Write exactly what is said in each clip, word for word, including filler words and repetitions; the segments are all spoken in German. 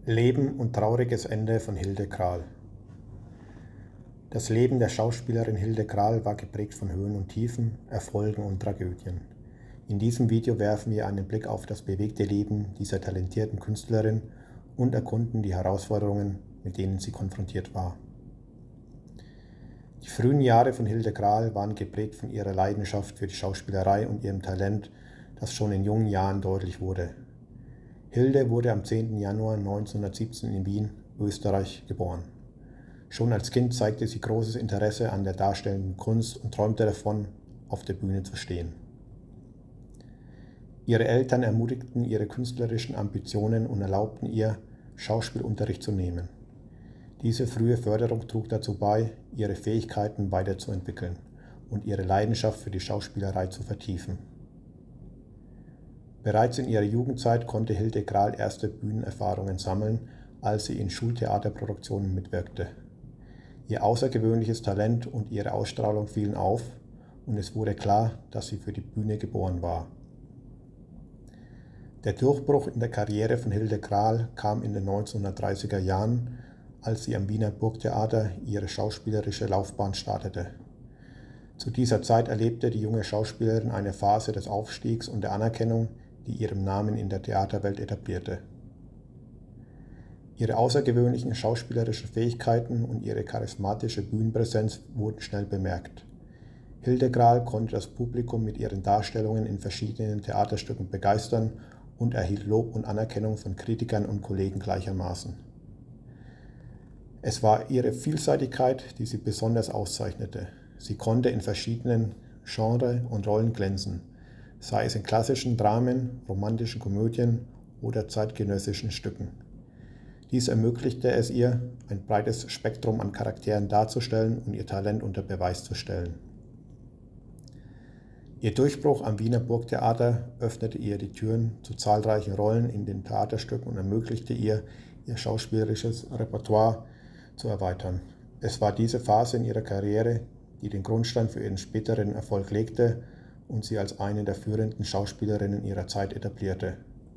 Leben und trauriges Ende von Hilde Krahl. Das Leben der Schauspielerin Hilde Krahl war geprägt von Höhen und Tiefen, Erfolgen und Tragödien. In diesem Video werfen wir einen Blick auf das bewegte Leben dieser talentierten Künstlerin und erkunden die Herausforderungen, mit denen sie konfrontiert war. Die frühen Jahre von Hilde Krahl waren geprägt von ihrer Leidenschaft für die Schauspielerei und ihrem Talent, das schon in jungen Jahren deutlich wurde. Hilde wurde am zehnten Januar neunzehnhundertsiebzehn in Wien, Österreich, geboren. Schon als Kind zeigte sie großes Interesse an der darstellenden Kunst und träumte davon, auf der Bühne zu stehen. Ihre Eltern ermutigten ihre künstlerischen Ambitionen und erlaubten ihr, Schauspielunterricht zu nehmen. Diese frühe Förderung trug dazu bei, ihre Fähigkeiten weiterzuentwickeln und ihre Leidenschaft für die Schauspielerei zu vertiefen. Bereits in ihrer Jugendzeit konnte Hilde Krahl erste Bühnenerfahrungen sammeln, als sie in Schultheaterproduktionen mitwirkte. Ihr außergewöhnliches Talent und ihre Ausstrahlung fielen auf und es wurde klar, dass sie für die Bühne geboren war. Der Durchbruch in der Karriere von Hilde Krahl kam in den neunzehnhundertdreißiger Jahren, als sie am Wiener Burgtheater ihre schauspielerische Laufbahn startete. Zu dieser Zeit erlebte die junge Schauspielerin eine Phase des Aufstiegs und der Anerkennung, die ihren Namen in der Theaterwelt etablierte. Ihre außergewöhnlichen schauspielerischen Fähigkeiten und ihre charismatische Bühnenpräsenz wurden schnell bemerkt. Hilde Krahl konnte das Publikum mit ihren Darstellungen in verschiedenen Theaterstücken begeistern und erhielt Lob und Anerkennung von Kritikern und Kollegen gleichermaßen. Es war ihre Vielseitigkeit, die sie besonders auszeichnete. Sie konnte in verschiedenen Genres und Rollen glänzen, sei es in klassischen Dramen, romantischen Komödien oder zeitgenössischen Stücken. Dies ermöglichte es ihr, ein breites Spektrum an Charakteren darzustellen und ihr Talent unter Beweis zu stellen. Ihr Durchbruch am Wiener Burgtheater öffnete ihr die Türen zu zahlreichen Rollen in den Theaterstücken und ermöglichte ihr, ihr schauspielerisches Repertoire zu erweitern. Es war diese Phase in ihrer Karriere, die den Grundstein für ihren späteren Erfolg legte und sie als eine der führenden Schauspielerinnen ihrer Zeit etablierte.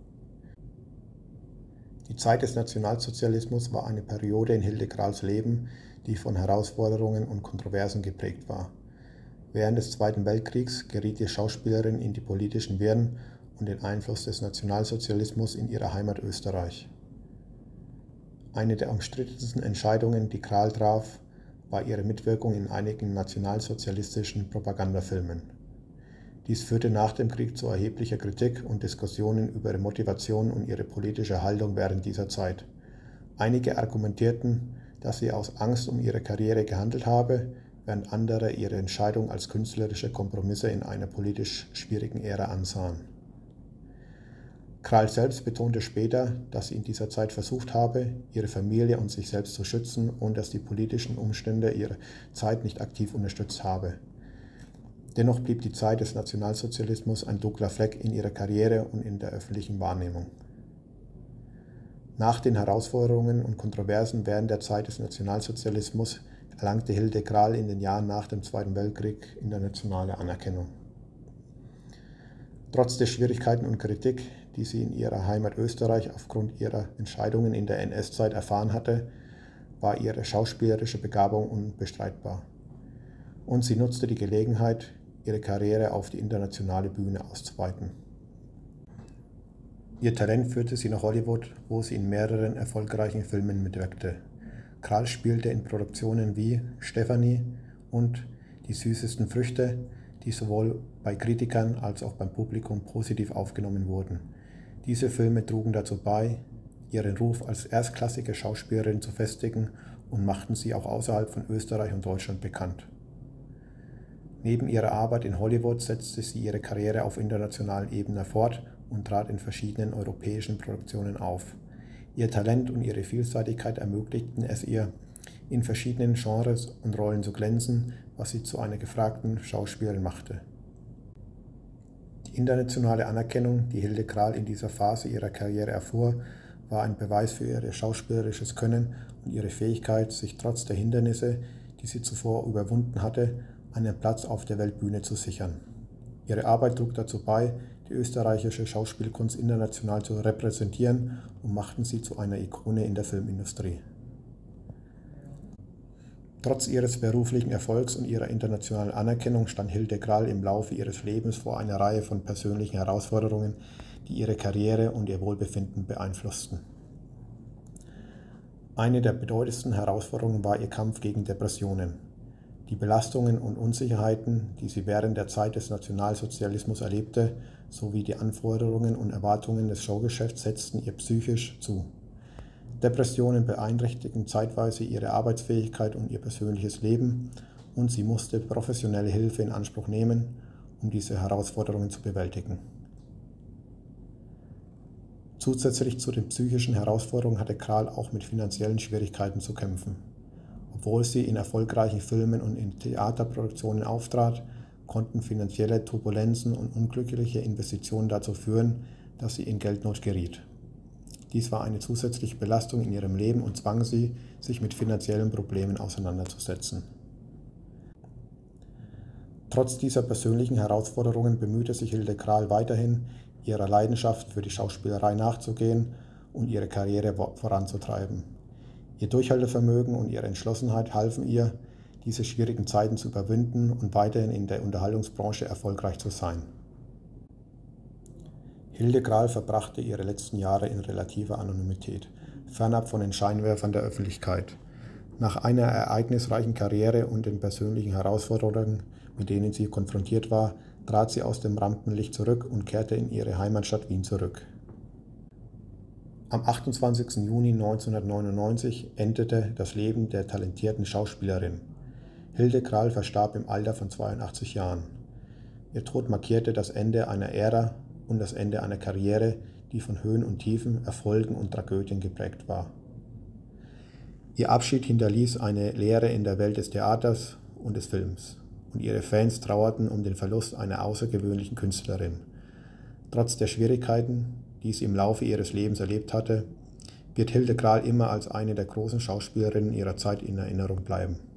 Die Zeit des Nationalsozialismus war eine Periode in Hilde Krahls Leben, die von Herausforderungen und Kontroversen geprägt war. Während des Zweiten Weltkriegs geriet die Schauspielerin in die politischen Wirren und den Einfluss des Nationalsozialismus in ihrer Heimat Österreich. Eine der umstrittensten Entscheidungen, die Krahl traf, war ihre Mitwirkung in einigen nationalsozialistischen Propagandafilmen. Dies führte nach dem Krieg zu erheblicher Kritik und Diskussionen über ihre Motivation und ihre politische Haltung während dieser Zeit. Einige argumentierten, dass sie aus Angst um ihre Karriere gehandelt habe, während andere ihre Entscheidung als künstlerische Kompromisse in einer politisch schwierigen Ära ansahen. Krahl selbst betonte später, dass sie in dieser Zeit versucht habe, ihre Familie und sich selbst zu schützen und dass die politischen Umstände ihre Zeit nicht aktiv unterstützt habe. Dennoch blieb die Zeit des Nationalsozialismus ein dunkler Fleck in ihrer Karriere und in der öffentlichen Wahrnehmung. Nach den Herausforderungen und Kontroversen während der Zeit des Nationalsozialismus erlangte Hilde Krahl in den Jahren nach dem Zweiten Weltkrieg internationale Anerkennung. Trotz der Schwierigkeiten und Kritik, die sie in ihrer Heimat Österreich aufgrund ihrer Entscheidungen in der N S-Zeit erfahren hatte, war ihre schauspielerische Begabung unbestreitbar. Und sie nutzte die Gelegenheit, ihre Karriere auf die internationale Bühne auszuweiten. Ihr Talent führte sie nach Hollywood, wo sie in mehreren erfolgreichen Filmen mitwirkte. Krahl spielte in Produktionen wie Stephanie und Die süßesten Früchte, die sowohl bei Kritikern als auch beim Publikum positiv aufgenommen wurden. Diese Filme trugen dazu bei, ihren Ruf als erstklassige Schauspielerin zu festigen und machten sie auch außerhalb von Österreich und Deutschland bekannt. Neben ihrer Arbeit in Hollywood setzte sie ihre Karriere auf internationaler Ebene fort und trat in verschiedenen europäischen Produktionen auf. Ihr Talent und ihre Vielseitigkeit ermöglichten es ihr, in verschiedenen Genres und Rollen zu glänzen, was sie zu einer gefragten Schauspielerin machte. Die internationale Anerkennung, die Hilde Krahl in dieser Phase ihrer Karriere erfuhr, war ein Beweis für ihr schauspielerisches Können und ihre Fähigkeit, sich trotz der Hindernisse, die sie zuvor überwunden hatte, einen Platz auf der Weltbühne zu sichern. Ihre Arbeit trug dazu bei, die österreichische Schauspielkunst international zu repräsentieren und machten sie zu einer Ikone in der Filmindustrie. Trotz ihres beruflichen Erfolgs und ihrer internationalen Anerkennung stand Hilde Krall im Laufe ihres Lebens vor einer Reihe von persönlichen Herausforderungen, die ihre Karriere und ihr Wohlbefinden beeinflussten. Eine der bedeutendsten Herausforderungen war ihr Kampf gegen Depressionen. Die Belastungen und Unsicherheiten, die sie während der Zeit des Nationalsozialismus erlebte, sowie die Anforderungen und Erwartungen des Showgeschäfts setzten ihr psychisch zu. Depressionen beeinträchtigten zeitweise ihre Arbeitsfähigkeit und ihr persönliches Leben, und sie musste professionelle Hilfe in Anspruch nehmen, um diese Herausforderungen zu bewältigen. Zusätzlich zu den psychischen Herausforderungen hatte Krall auch mit finanziellen Schwierigkeiten zu kämpfen. Obwohl sie in erfolgreichen Filmen und in Theaterproduktionen auftrat, konnten finanzielle Turbulenzen und unglückliche Investitionen dazu führen, dass sie in Geldnot geriet. Dies war eine zusätzliche Belastung in ihrem Leben und zwang sie, sich mit finanziellen Problemen auseinanderzusetzen. Trotz dieser persönlichen Herausforderungen bemühte sich Hilde Krall weiterhin, ihrer Leidenschaft für die Schauspielerei nachzugehen und ihre Karriere voranzutreiben. Ihr Durchhaltevermögen und ihre Entschlossenheit halfen ihr, diese schwierigen Zeiten zu überwinden und weiterhin in der Unterhaltungsbranche erfolgreich zu sein. Hilde Krall verbrachte ihre letzten Jahre in relativer Anonymität, fernab von den Scheinwerfern der Öffentlichkeit. Nach einer ereignisreichen Karriere und den persönlichen Herausforderungen, mit denen sie konfrontiert war, trat sie aus dem Rampenlicht zurück und kehrte in ihre Heimatstadt Wien zurück. Am achtundzwanzigsten Juni neunzehnhundertneunundneunzig endete das Leben der talentierten Schauspielerin. Hilde Krall verstarb im Alter von zweiundachtzig Jahren. Ihr Tod markierte das Ende einer Ära und das Ende einer Karriere, die von Höhen und Tiefen, Erfolgen und Tragödien geprägt war. Ihr Abschied hinterließ eine Leere in der Welt des Theaters und des Films, und ihre Fans trauerten um den Verlust einer außergewöhnlichen Künstlerin. Trotz der Schwierigkeiten, die sie im Laufe ihres Lebens erlebt hatte, wird Hilde Krall immer als eine der großen Schauspielerinnen ihrer Zeit in Erinnerung bleiben.